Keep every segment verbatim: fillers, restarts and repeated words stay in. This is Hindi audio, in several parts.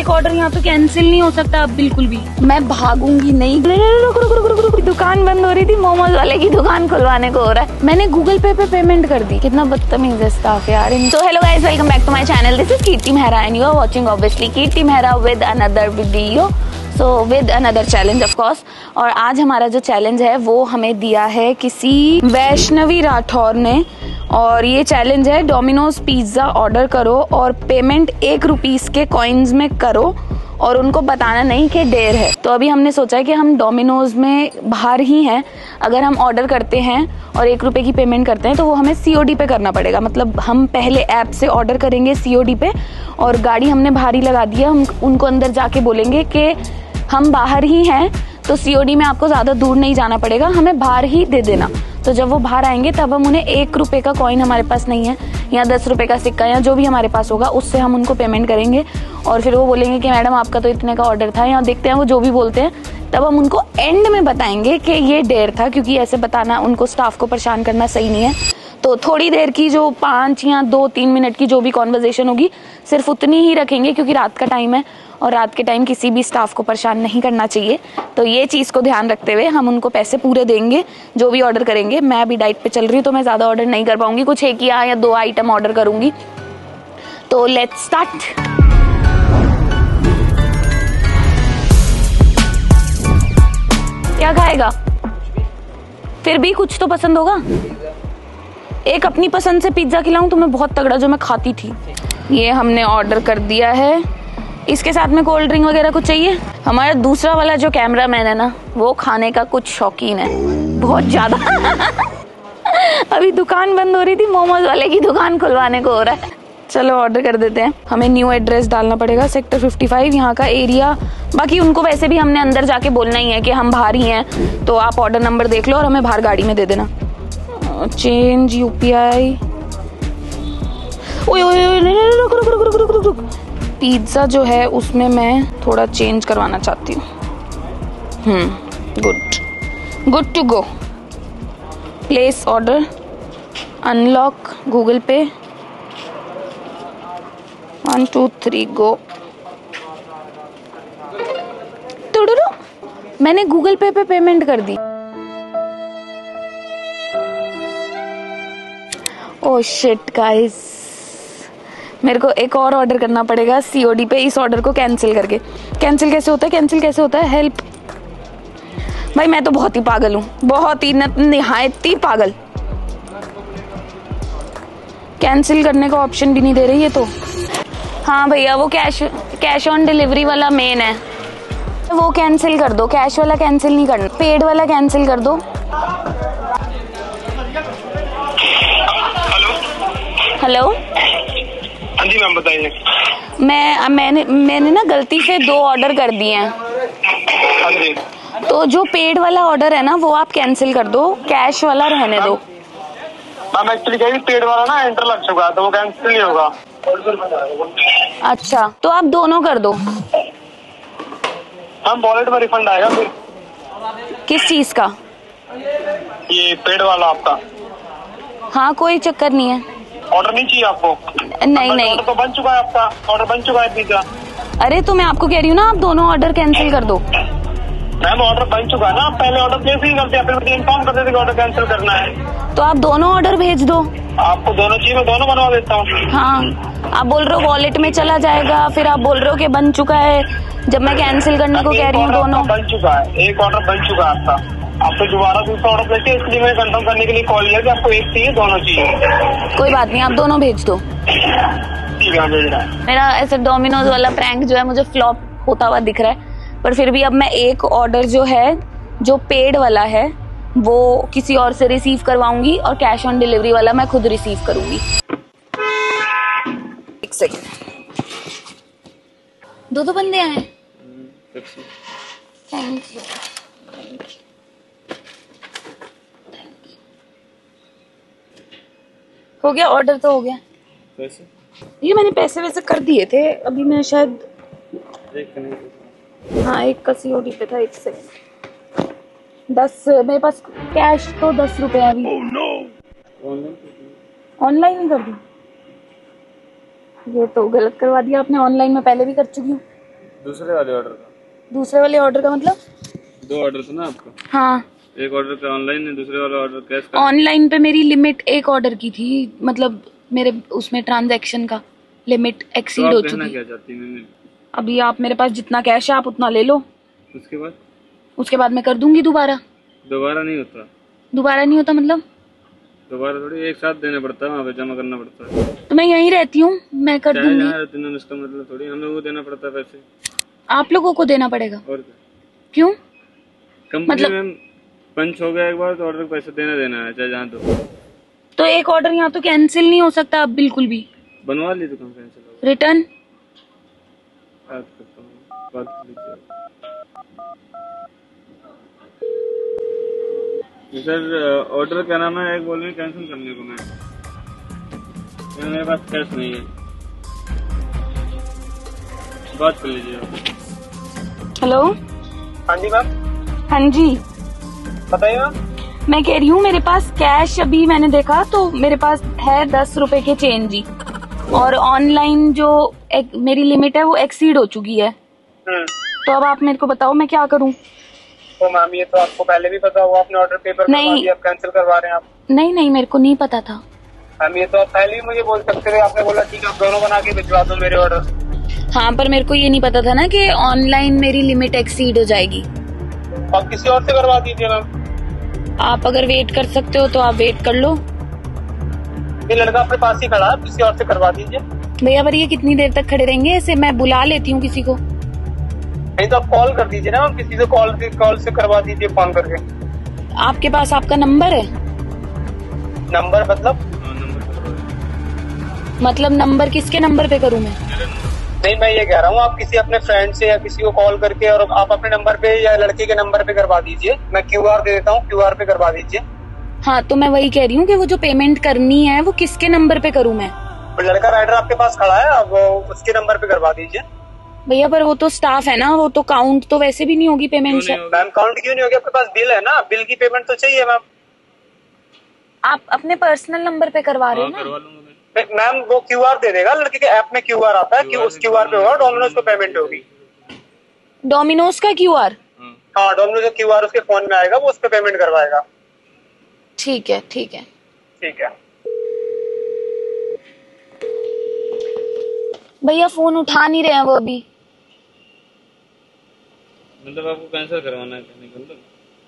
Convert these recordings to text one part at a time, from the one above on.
एक ऑर्डर यहाँ पे कैंसिल नहीं हो सकता अब बिल्कुल भी। मैं भागूंगी नहीं। रुक रुक रुक रुक रुक दुकान बंद हो रही थी, मोमोज वाले की दुकान खुलवाने को हो रहा है। मैंने गूगल पे पे पेमेंट कर दी। कितना बदतमीज है स्टाफ यार। तो hello guys, welcome back to my channel. This is Kirti Mehra and you are watching obviously Kirti Mehra with another video, so with another challenge of course. और आज हमारा जो चैलेंज है वो हमें दिया है किसी वैष्णवी राठौर ने, और ये चैलेंज है डोमिनोज पिज्जा ऑर्डर करो और पेमेंट एक रुपीस के कॉइन्स में करो और उनको बताना नहीं कि देर है। तो अभी हमने सोचा है कि हम डोमिनोज में बाहर ही हैं, अगर हम ऑर्डर करते हैं और एक रुपए की पेमेंट करते हैं तो वो हमें सीओडी पे करना पड़ेगा। मतलब हम पहले ऐप से ऑर्डर करेंगे सीओडी पे, और गाड़ी हमने बाहर ही लगा दी है। हम उनको अंदर जाके बोलेंगे कि हम बाहर ही हैं, तो सीओडी में आपको ज्यादा दूर नहीं जाना पड़ेगा, हमें बाहर ही दे देना। तो जब वो बाहर आएंगे तब हम उन्हें एक रुपए का कॉइन हमारे पास नहीं है या दस रुपए का सिक्का या जो भी हमारे पास होगा उससे हम उनको पेमेंट करेंगे। और फिर वो बोलेंगे कि मैडम आपका तो इतने का ऑर्डर था, या देखते हैं वो जो भी बोलते हैं। तब हम उनको एंड में बताएंगे कि ये देर था, क्योंकि ऐसे बताना उनको स्टाफ को परेशान करना सही नहीं है। तो थोड़ी देर की जो पाँच या दो तीन मिनट की जो भी कॉन्वर्जेशन होगी सिर्फ उतनी ही रखेंगे, क्योंकि रात का टाइम है और रात के टाइम किसी भी स्टाफ को परेशान नहीं करना चाहिए। तो ये चीज़ को ध्यान रखते हुए हम उनको पैसे पूरे देंगे जो भी ऑर्डर करेंगे। मैं अभी डाइट पे चल रही हूँ तो मैं ज़्यादा ऑर्डर नहीं कर पाऊंगी, कुछ एक या, या दो आइटम ऑर्डर करूंगी। तो लेट्स स्टार्ट। क्या खाएगा? फिर भी कुछ तो पसंद होगा। एक अपनी पसंद से पिज्जा खिलाऊं तुम्हें बहुत तगड़ा, जो मैं खाती थी। ये हमने ऑर्डर कर दिया है। इसके साथ में कोल्ड ड्रिंक वगैरह कुछ चाहिए? हमारा दूसरा वाला जो कैमरा मैन है ना, वो खाने का कुछ शौकीन है, बहुत ज्यादा। अभी दुकान बंद हो रही थी, मोमोज वाले की दुकान खुलवाने को हो रहा है। चलो ऑर्डर कर देते हैं। हमें न्यू एड्रेस डालना पड़ेगा, सेक्टर फिफ्टी फाइव यहाँ का एरिया। बाकी उनको वैसे भी हमने अंदर जाके बोलना ही है कि हम बाहर ही हैं, तो आप ऑर्डर नंबर देख लो और हमें बाहर गाड़ी में दे देना। Change UPI. ओए ओए ओए, रुक रुक रुक रुक रुक रुक रुक। पिज्जा जो है उसमें मैं थोड़ा चेंज करवाना चाहती हूँ। Hmm good good to go. Place order, unlock Google Pay, one two three go. टुडुरु, मैंने गूगल पे पे पेमेंट कर दी। ओह शिट गाइस, मेरे को एक और ऑर्डर करना पड़ेगा सीओडी पे, इस ऑर्डर को कैंसिल करके। कैंसिल कैसे होता है? कैंसिल कैसे होता है? हेल्प भाई, मैं तो बहुत ही पागल हूँ, बहुत ही निहायत ही पागल। कैंसिल करने का ऑप्शन भी नहीं दे रही है। तो हाँ भैया, वो कैश कैश ऑन डिलीवरी वाला मेन है, वो कैंसिल कर दो। कैश वाला कैंसिल नहीं करना, पेड वाला कैंसिल कर दो। हेलो। हाँ जी मैम, बताइए। मैं मैंने मैंने ना गलती से दो ऑर्डर कर दिए हैं। हाँ जी। तो जो पेड वाला ऑर्डर है ना वो आप कैंसिल कर दो, कैश वाला रहने दो। मैम एक्चुअली क्या है, पेड वाला ना एंटर लग चुका है तो वो कैंसिल नहीं होगा। अच्छा, तो आप दोनों कर दो। मैम वॉलेट में रिफंड आएगा फिर। किस चीज का? ये पेड वाला आपका। हाँ कोई चक्कर नहीं है। ऑर्डर नहीं चाहिए आपको? नहीं नहीं, ऑर्डर तो बन चुका है आपका, ऑर्डर बन चुका है पिज्जा। अरे तो मैं आपको कह रही हूँ ना, आप दोनों ऑर्डर कैंसिल कर दो। मैम ऑर्डर बन चुका है ना, आप पहले ऑर्डर प्लेस ही करते हैं, फिर इन्फॉर्म कर देते कि ऑर्डर कैंसिल करना है। तो आप दोनों ऑर्डर भेज दो। आपको दोनों चाहिए, मैं दोनों बनवा देता हूँ। हाँ, आप बोल रहे हो वॉलेट में चला जाएगा, फिर आप बोल रहे हो कि बन चुका है, जब मैं कैंसिल करने को कह रही हूँ दोनों। बन चुका है, एक ऑर्डर बन चुका है आपका। आपको दोबारा दूसरा ऑर्डर प्लेस है, इसलिए मैंने कंफर्म करने के लिए कॉल किया कि आपको एक चाहिए, दोनों चाहिए। कोई बात नहीं, आप दोनों भेज दो। ठीक है, भेज रहा है। मेरा ऐसे डोमिनोज वाला प्रैंक जो है मुझे फ्लॉप होता हुआ दिख रहा है, पर फिर भी अब मैं एक ऑर्डर जो है, जो पेड वाला है, वो किसी और से रिसीव करवाऊंगी और कैश ऑन डिलीवरी वाला मैं खुद रिसीव करूंगी। एक सेकंड। दो दो बंदे आए। Thank you. हो गया ऑर्डर? तो हो गया। पैसे? ये मैंने पैसे वैसे कर दिए थे, अभी मैं शायद हाँ एक का सीओडी पे था। एक सेकंड, दस मेरे पास कैश तो दस रुपए अभी। oh, no. ऑनलाइन ही कर दी। ये तो गलत करवा दिया आपने, ऑनलाइन में पहले भी कर चुकी हूँ। दूसरे वाले ऑर्डर का। दूसरे वाले ऑर्डर का मतलब? दो ऑर्डर था ना आपका? हाँ, एक ऑर्डर का ऑनलाइन है, दूसरे वाला ऑर्डर कैश का। ऑनलाइन पे मेरी लिमिट एक ऑर्डर की थी, मतलब मेरे उसमें ट्रांजैक्शन का लिमिट एक्सीड तो हो आप कहना चुकी। क्या चाहती हैं? मैंने अभी आप मेरे पास जितना कैश है आप उतना ले लो, उसके बाद उसके बाद मैं कर दूंगी दोबारा। दोबारा नहीं होता। दोबारा नहीं होता मतलब? दोबारा थोड़ी एक साथ देना पड़ता है, वहाँ पे जमा करना पड़ता है। तो मैं यहीं रहती हूँ, मैं कर चाहे दूंगी। जहाँ रहती हैं, इसका मतलब थोड़ी हम लोगों को देना पड़ता है पैसे। आप लोगों को देना पड़ेगा? और क्या? क्यों? कंपनी मतलब- में पंच हो गया एक बार तो ऑर्डर के पैसे देना देना है, चाहे जहाँ तो। तो एक ऑर्डर यहाँ तो कैंसिल नहीं हो सकता अब बिल्कुल भी? बनवा ली तो कम कैंसिल होगा। रिटर्न? बात करता हूँ, बात कर लीजिए। सर ऑर्डर क्या नाम है, एक बोल रहे कैंसिल करने को। मैं मैं- मेरे पास कैश नहीं है, बात कर लीजिए आप। हेलो। हाँ जी मैम, हाँ जी, बताइए मैम। मैं कह रही हूँ मेरे पास कैश अभी मैंने देखा तो मेरे पास है दस रुपए के चेंज ही, और ऑनलाइन जो एक मेरी लिमिट है वो एक्सीड हो चुकी है। हम्म, तो अब आप मेरे को बताओ मैं क्या करूँ? तो मैम ये तो आपको पहले भी पता होगा, आपने ऑर्डर पेपर करवा नहीं। दिया, आप कैंसिल करवा रहे हैं आप। नहीं नहीं, मेरे को नहीं पता था। मैम ये तो आप पहले ही मुझे बोल सकते थे, आपने बोला ठीक है आप दोनों बना के भिजवा दो मेरे ऑर्डर। हाँ, पर मेरे को ये नहीं पता था ना कि ऑनलाइन मेरी लिमिट एक्सीड हो जाएगी। आप किसी और से करवा दीजिए मैम। आप अगर वेट कर सकते हो तो आप वेट कर लो। ये लड़का अपने पास ही खड़ा है, किसी और से करवा दीजिए। भैया पर ये कितनी देर तक खड़े रहेंगे? ऐसे मैं बुला लेती हूँ किसी को। नहीं तो आप कॉल कर दीजिए ना मैम, किसी से कॉल कॉल से करवा दीजिए फोन करके। आपके पास आपका नंबर है? नंबर मतलब? हाँ, नंबर करवा मतलब नंबर किसके नंबर पे करूँ मैं? नहीं, मैं ये कह रहा हूँ आप किसी अपने फ्रेंड से या किसी को कॉल करके और आप अपने नंबर पे या लड़के के नंबर पे करवा दीजिए। मैं क्यूआर दे देता हूँ, क्यूआर पे करवा दीजिए। हाँ, तो मैं वही कह रही हूँ कि वो जो पेमेंट करनी है वो किसके नंबर पे करूँ मैं? लड़का राइडर आपके पास खड़ा है, अब उसके नंबर पे करवा दीजिए। भैया पर वो तो स्टाफ है ना, वो तो काउंट तो वैसे भी नहीं होगी पेमेंट से। मैम काउंट क्यों नहीं होगी, आपके पास बिल है ना, बिल की पेमेंट तो चाहिए मैम। आप अपने पर्सनल नंबर पे करवा रहे हो ना? करवा लूंगा मैं। मैम वो क्यूआर दे देगा, लड़के के ऐप में क्यूआर आता है कि उस क्यूआर पे होगा, डोमिनोज को पेमेंट होगी। डोमिनोज का क्यूआर? हाँ, डोमिनोज का क्यूआर उसके फोन में आएगा, वो उस पे पेमेंट करवाएगा। ठीक है ठीक है। ठीक है। भैया फोन उठा नहीं रहे हैं वो अभी। मतलब आपको कैंसिल करवाना है कहने का मतलब?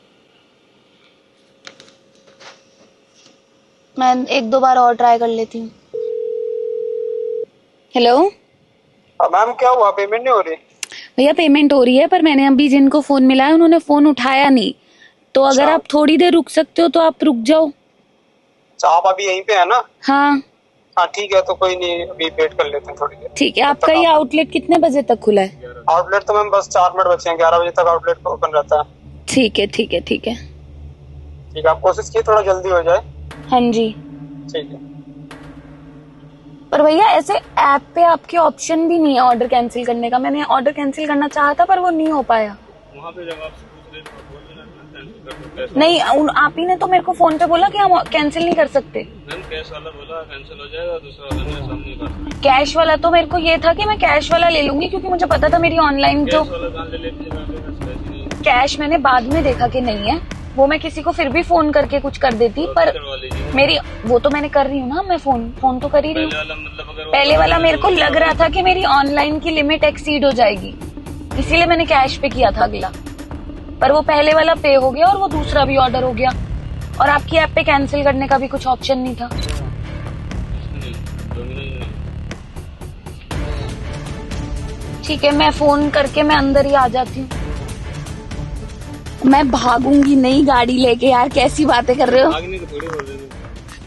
मैं एक दो बार और ट्राई कर लेती हूँ। हेलो मैम क्या हुआ, पेमेंट नहीं हो रही? भैया पेमेंट हो रही है, पर मैंने अभी जिनको फोन मिला है उन्होंने फोन उठाया नहीं, तो अगर आप थोड़ी देर रुक सकते हो तो आप रुक जाओ। अच्छा, आप अभी यहीं पे है ना? हाँ हाँ ठीक है, तो कोई नहीं, अभी वेट कर लेते हैं थोड़ी देर। ठीक है। आपका ये आउटलेट कितने बजे तक खुला है? आउटलेट तो मैम बस चार मिनट बचे हैं, ग्यारह बजे तक आउटलेट ओपन रहता है। ठीक है ठीक है ठीक है। ठीक है, आप कोशिश कीजिए थोड़ा जल्दी हो जाए। हाँ जी। ठीक है। पर भैया ऐसे ऐप पे आपके ऑप्शन भी नहीं है ऑर्डर कैंसिल करने का। मैंने ऑर्डर कैंसिल करना चाहा था पर वो नहीं हो पाया। वहाँ पे जब आपसे पूछ रहे तो बोल देना कैंसिल कर दो कैश। नहीं, उन आप ही ने तो मेरे को फोन पे बोला कि हम कैंसिल नहीं कर सकते। मैम कैश वाला बोला कैंसिल हो जाएगा, दूसरा वाला मेरे सामने कर। कैश वाला तो मेरे को ये था कि मैं कैश वाला ले लूंगी, क्योंकि मुझे पता था मेरी ऑनलाइन जो कैश वाला कहाँ ले लेती है, मेरे पास पैसे नहीं है। कैश मैंने बाद में देखा कि नहीं है, वो मैं किसी को फिर भी फोन करके कुछ कर देती, पर करवा लीजिए। मेरी वो तो मैंने कर रही हूँ ना, मैं फोन फोन तो कर ही रही पहले हूँ। वाला मतलब अगर वो- पहले वाला मेरे को लग रहा था कि मेरी ऑनलाइन की लिमिट एक्सीड हो जाएगी, इसीलिए मैंने कैश पे किया था अगला, पर वो पहले वाला पे हो गया और वो दूसरा भी ऑर्डर हो गया, और आपकी ऐप पे कैंसिल करने का भी कुछ ऑप्शन नहीं था। नहीं, डोमिनोज नहीं। ठीक है, मैं फोन करके मैं अंदर ही आ जाती हूँ। मैं भागूंगी नहीं गाड़ी लेके। यार कैसी बातें कर रहे हो भागने को थोड़ी बोल रहे थे।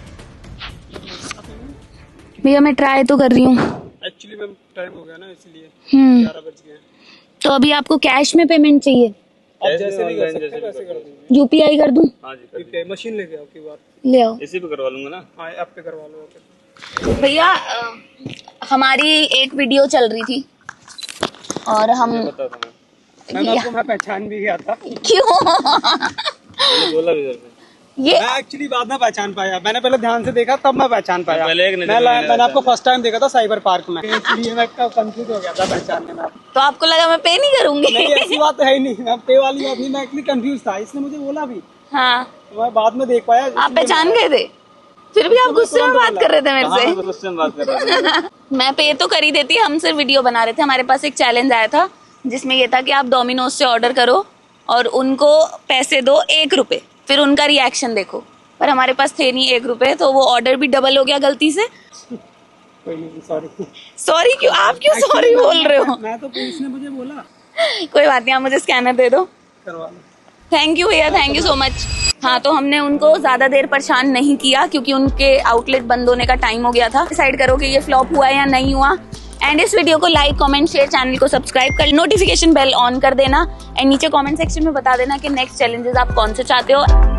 भैया, मैं ट्राई तो कर रही हूँ। एक्चुअली मैम टाइम हो गया ना, इसलिए हम्म ग्यारह बज गए। तो अभी आपको कैश में पेमेंट चाहिए? आप जैसे भी कर सकते हैं, वैसे कर दीजिए। यूपीआई कर दूं? हाँ जी कर दीजिए। मशीन लेके आओ क्यूआर। ले आओ। इसी पे करवा लूंगा ना। हाँ, ऐप पे करवा लो। भैया अ, हमारी एक वीडियो चल रही थी और हम पता था मैं। मैम आपको मैं पहचान भी गया था। क्यों? मैंने बोला भी सर। ये मैं एक्चुअली बाद में पहचान पाया, मैंने पहले ध्यान से देखा तब मैं पहचान पाया। पहले एक नजर मैं, में लगा मैंने था। आपको फर्स्ट टाइम देखा था साइबर पार्क में, इसलिए मैं कंफ्यूज हो गया था पहचानने में। तो आपको लगा मैं पे नहीं करूंगी? नहीं ऐसी बात है ही नहीं, मैं पे वाली बात नहीं, मैं एक्चुअली कंफ्यूज था, इसने मुझे बोला भी, हाँ तो मैं बाद में देख पाया। आप पहचान गए थे, फिर भी आप गुस्से में बात कर रहे थे मेरे हाँ, से। मैं गुस्से में बात कर रहा था। मैं पे तो कर ही देती, हम सिर्फ वीडियो बना रहे थे। हमारे पास एक चैलेंज आया था जिसमें ये था कि आप डोमिनोज से ऑर्डर करो और उनको पैसे दो एक रुपए, फिर उनका रिएक्शन देखो। पर हमारे पास थे नहीं एक रुपए, तो वो ऑर्डर भी डबल हो गया गलती से। कोई नहीं, सॉरी। सॉरी क्यों, आप क्यों सॉरी बोल रहे हो? मैं तो पुलिस ने मुझे बोला। कोई बात नहीं, आप मुझे स्कैनर दे दो। करवा लो। थैंक यू भैया, थैंक यू सो मच। हाँ, तो हमने उनको ज्यादा देर परेशान नहीं किया क्योंकि उनके आउटलेट बंद होने का टाइम हो गया था। डिसाइड करो कि ये फ्लॉप हुआ या नहीं हुआ। एंड इस वीडियो को लाइक, कमेंट, शेयर, चैनल को सब्सक्राइब कर, नोटिफिकेशन बेल ऑन कर देना। एंड नीचे कमेंट सेक्शन में बता देना कि नेक्स्ट चैलेंजेस आप कौन से चाहते हो।